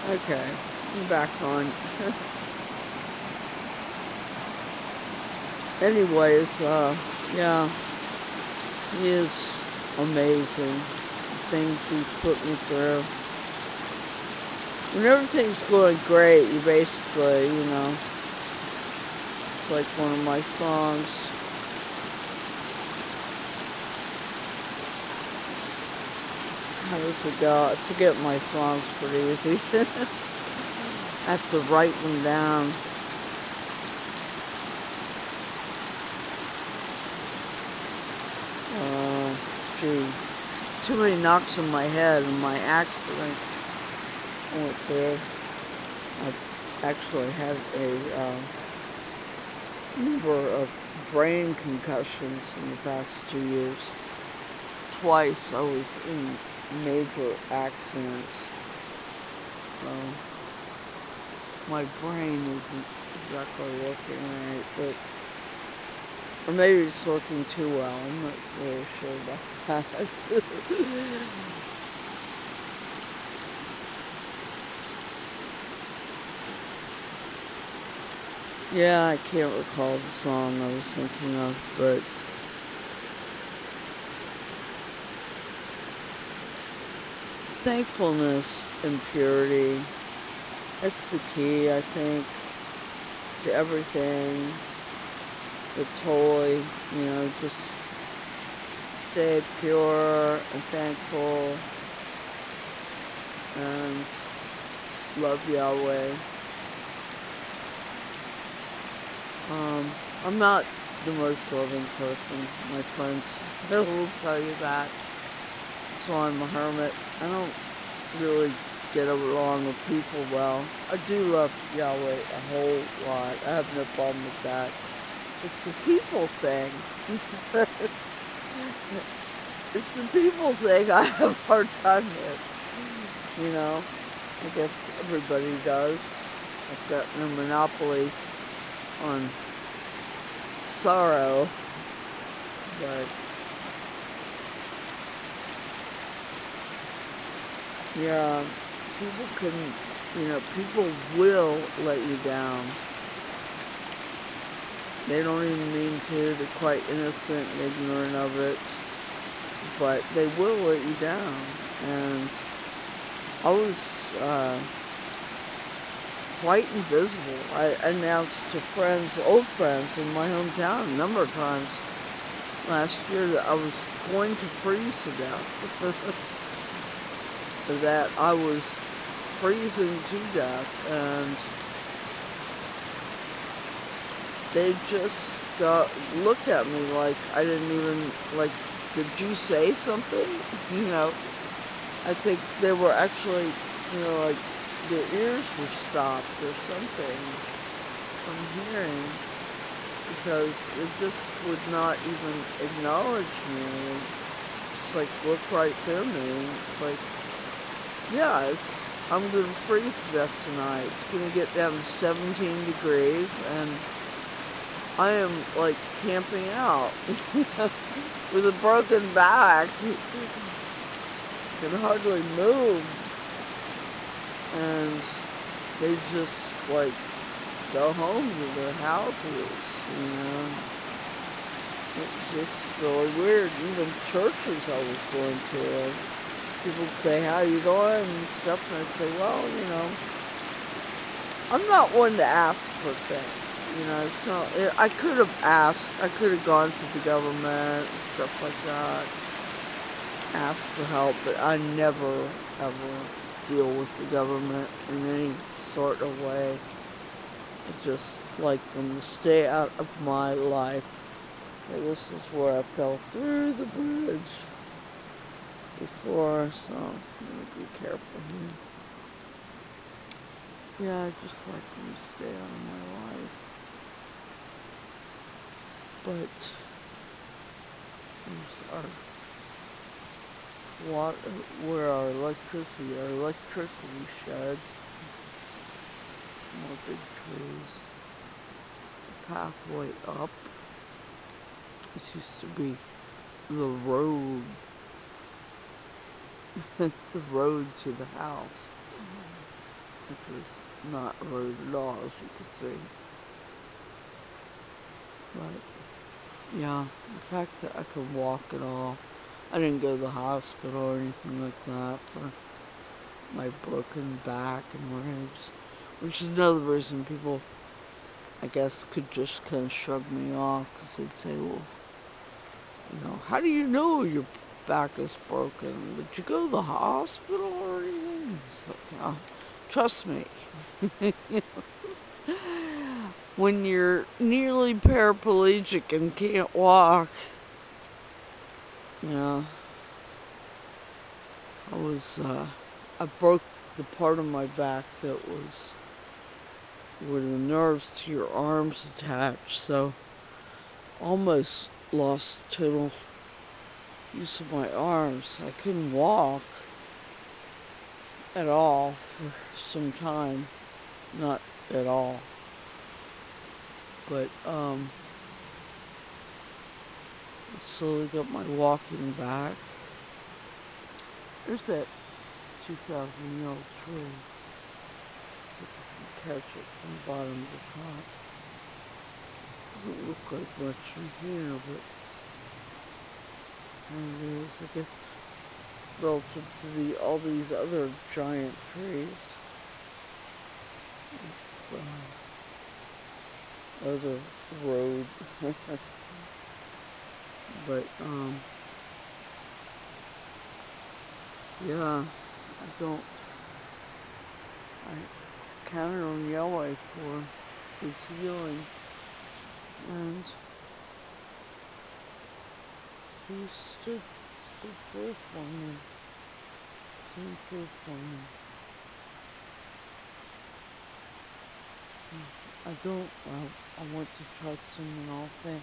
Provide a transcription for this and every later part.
Okay, I'm back on. Anyways, yeah, he is amazing. The things he's put me through. When everything's going great, you basically, it's like one of my songs. How does it go? I forget my songs pretty easy. I have to write them down. Gee, too many knocks on my head and my accidents went there. I've actually had a number of brain concussions in the past 2 years. Twice I was in major accidents. So my brain isn't exactly working right, but or maybe it's working too well. I'm not really sure about that. Yeah, I can't recall the song I was thinking of, but thankfulness and purity, that's the key, I think, to everything that's holy. Just stay pure and thankful and love Yahweh. I'm not the most loving person, my friends. I will tell you that. That's why I'm a hermit. I don't really get along with people well. I do love Yahweh a whole lot. I have no problem with that. It's the people thing. It's the people thing I have a hard time with. I guess everybody does. I've got no monopoly on sorrow, but yeah, people will let you down. They don't even mean to. They're quite innocent and ignorant of it, but they will let you down. And I was quite invisible. I announced to friends, old friends in my hometown a number of times last year that I was going to freeze to death. That I was freezing to death, and they just looked at me like I didn't even, like, did you say something? I think they were actually, like, their ears were stopped or something from hearing, because it just would not even acknowledge me. It's like, look right through me. It's like, yeah, I'm gonna freeze to death tonight. It's gonna get down to 17 degrees, and I am, like, camping out with a broken back. Can hardly move. And they just, like, go home to their houses. It's just really weird. Even churches I was going to, people would say, how you doing, and stuff, and I'd say, well, I'm not one to ask for things. So I could have asked, I could have gone to the government and stuff like that, asked for help, but I never, ever deal with the government in any sort of way. I just like them to stay out of my life. Okay, this is where I fell through the bridge before, so I'm gonna be careful here. Yeah, I just like them to stay out of my life. But here's our water, where our electricity shed. Some more big trees. The pathway up. This used to be the road. The road to the house. which is not rude at all, as you can see. But yeah, the fact that I could walk at all. I didn't go to the hospital or anything like that for my broken back and ribs, which is another reason people, I guess, could just kind of shrug me off because they'd say, well, how do you know your back is broken? Did you go to the hospital or anything? It's like, trust me. When you're nearly paraplegic and can't walk, you know, I broke the part of my back that was where the nerves to your arms attach, so almost lost total use of my arms. I couldn't walk at all for some time. Not at all. But I slowly got my walking back. There's that 2,000-year-old tree. You can catch it from the bottom to the top. Doesn't look like much from here, but there it is. I guess relative to all these other giant trees. It's other road. But yeah, I counted on Yahweh for his healing, and he stood there for me, came through for me. I want to trust him in all things,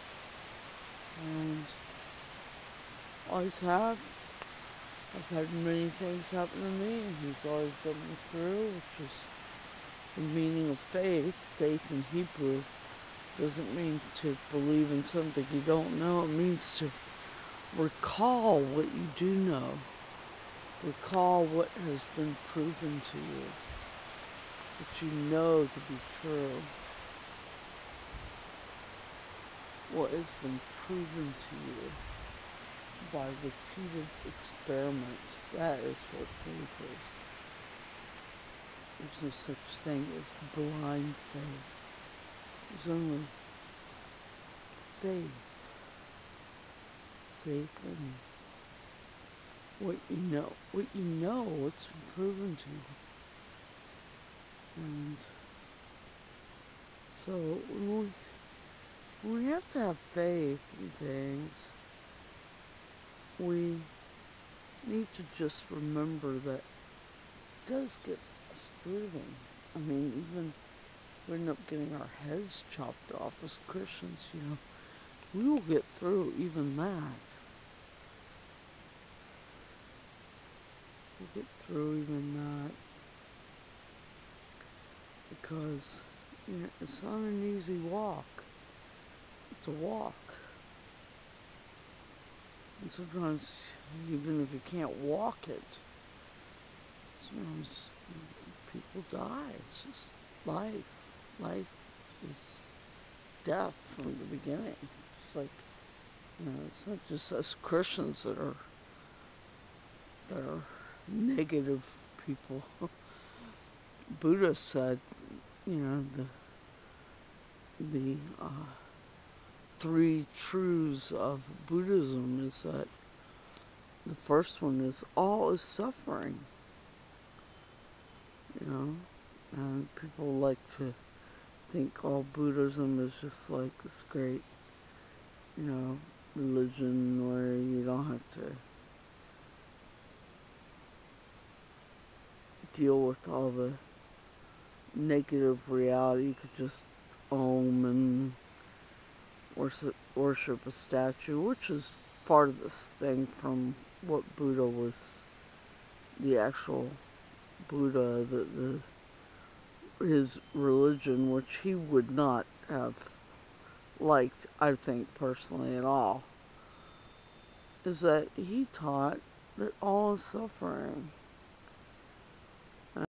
and always have. I've had many things happen to me, and he's always got me through, which is the meaning of faith. Faith in Hebrew doesn't mean to believe in something you don't know. It means to recall what you do know. Recall what has been proven to you, that you know to be true. What has been proven to you by repeated experiment. That is what faith is. There's no such thing as blind faith. There's only faith. Faith in what you know. What you know, what's been proven to you. And so we have to have faith in things. We need to just remember that it does get us through them. I mean, even we end up getting our heads chopped off as Christians, we will get through even that. We'll get through even that because it's not an easy walk. It's a walk. And sometimes, even if you can't walk it, sometimes people die. It's just life. Life is death from the beginning. It's like, it's not just us Christians that are negative people. Buddha said, the three truths of Buddhism is that the first one is all is suffering. And people like to think all Buddhism is just like this great, religion where you don't have to deal with all the negative reality. You could just Om and worship a statue, which is part of this thing from what Buddha was, the actual Buddha, his religion, which he would not have liked, I think, personally at all, is that he taught that all is suffering.